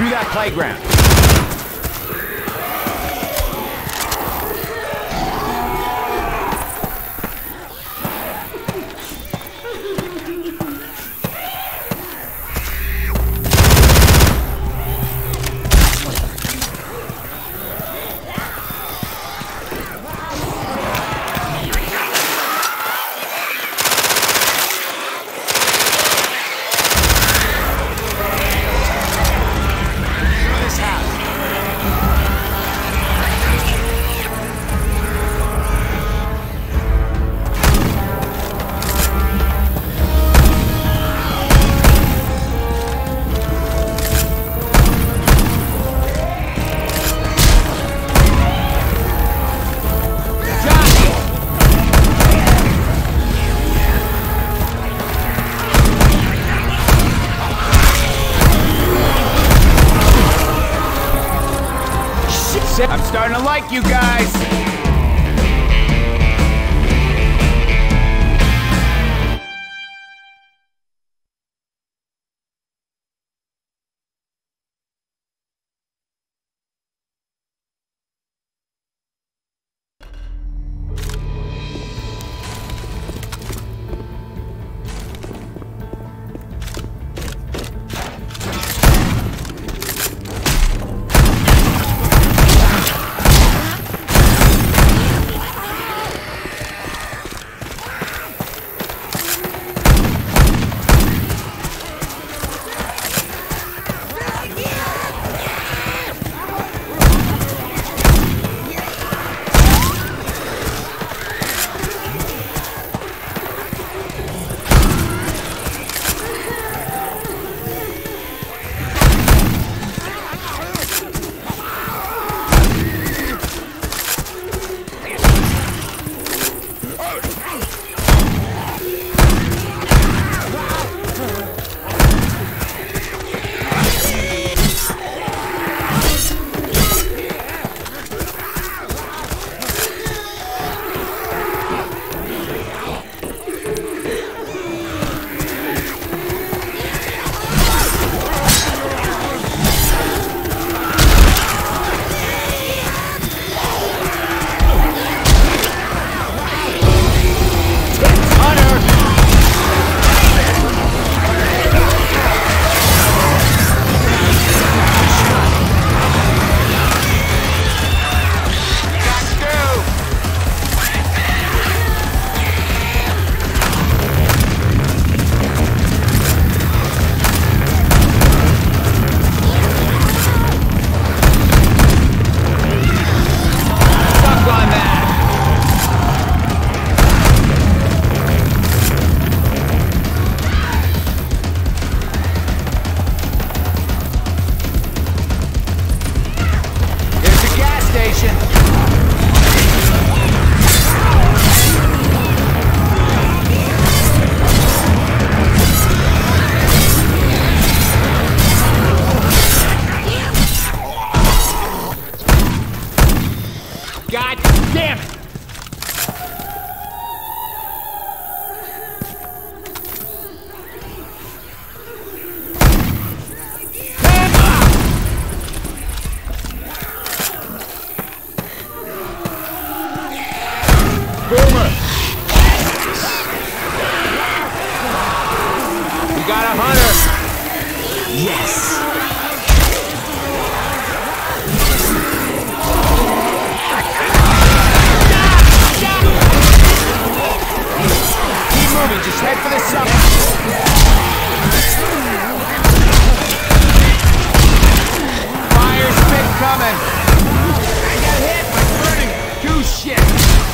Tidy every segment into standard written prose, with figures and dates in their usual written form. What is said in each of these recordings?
through that playground. I'm starting to like you guys. God damn it! Boomer! We got a hunter! Yes! Keep moving, just head for the summit! Fire's been coming! I got hit by burning goose shit!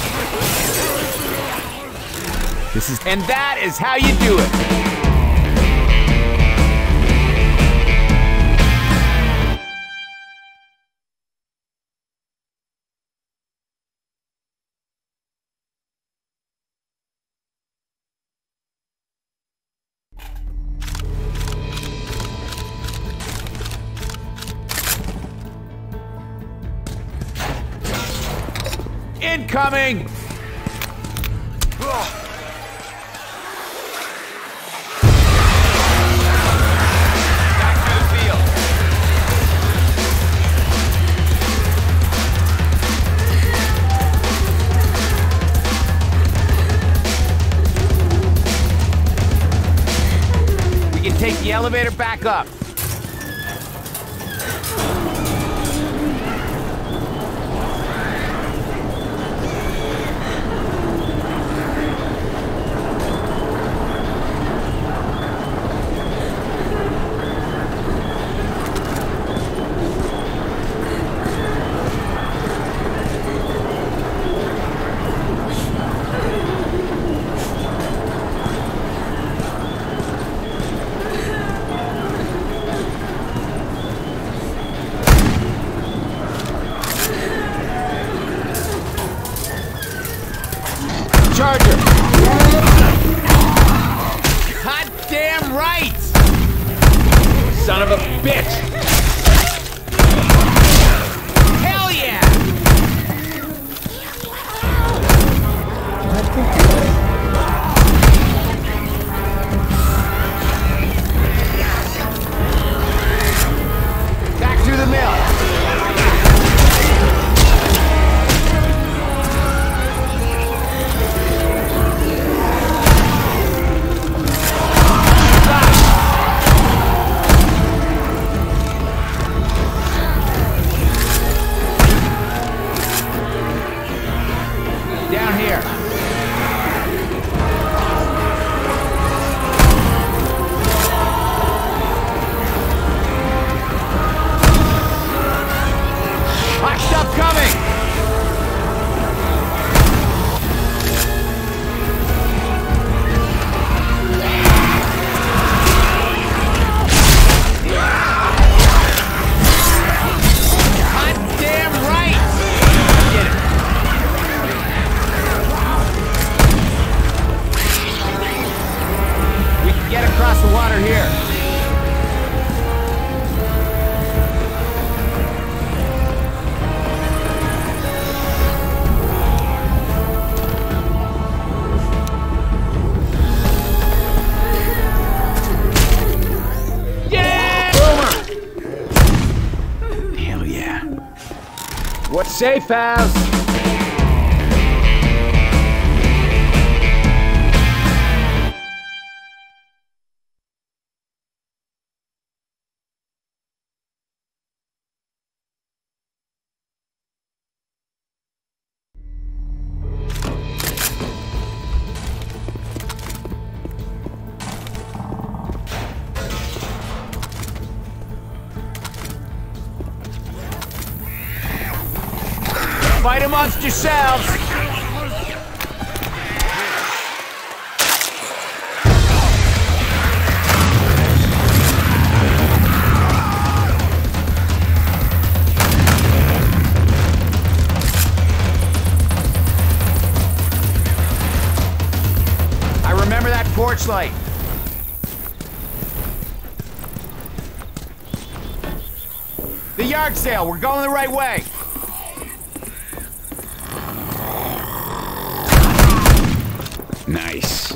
And that is how you do it. Incoming! Back to the field. take the elevator back up. Charger! Goddamn right! Son of a bitch! Hell yeah! Back through the mill! Down here. Hot stuff coming! Goddamn right! Get it. Get across the water here. Yeah! Boomer! Hell yeah. What's safe house? Fight amongst yourselves! I remember that porch light. The yard sale, we're going the right way. Nice.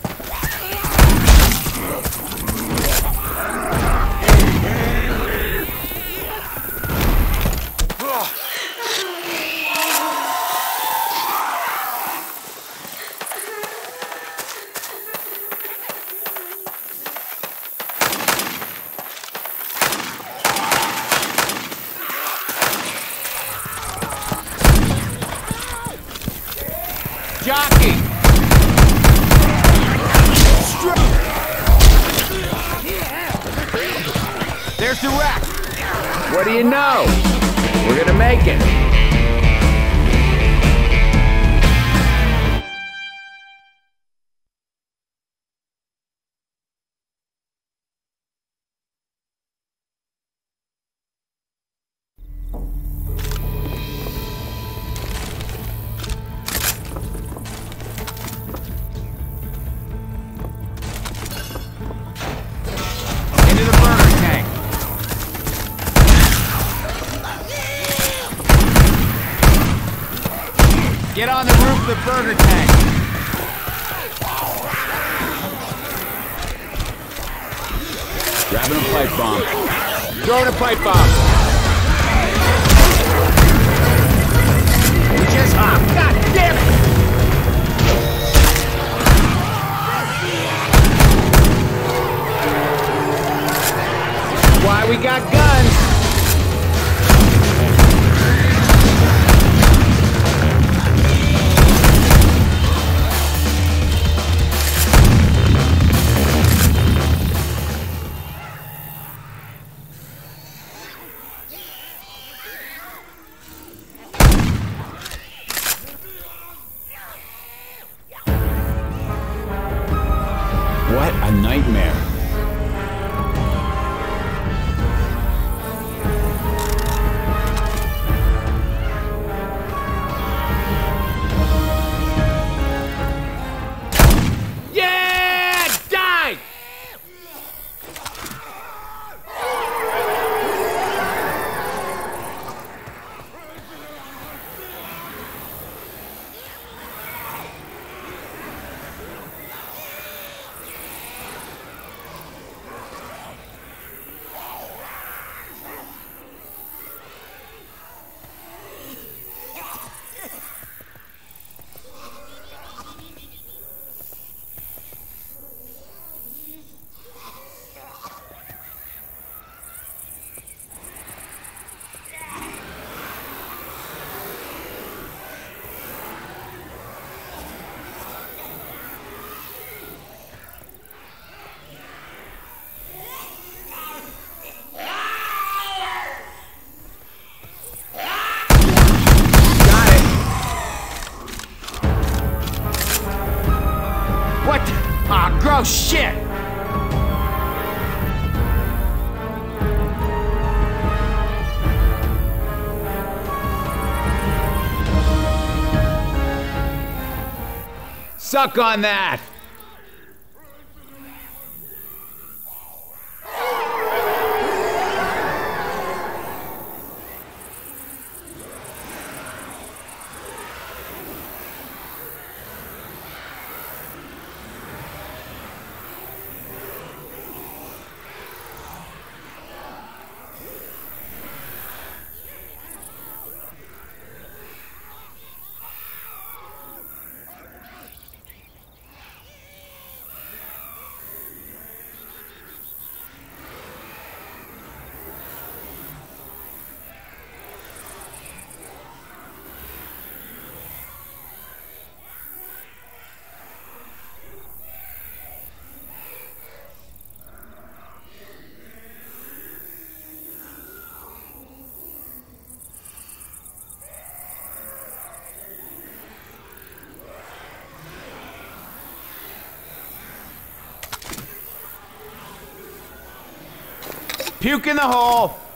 Jockey! There's the wreck! What do you know? We're gonna make it! Into the burner tank! Get on the roof of the burner tank! Grabbing a pipe bomb. Throwing a pipe bomb! We just hopped! God damn it! we got guns. What a nightmare. Yeah! Die! What? Ah, gross shit! Suck on that! Puke in the hole!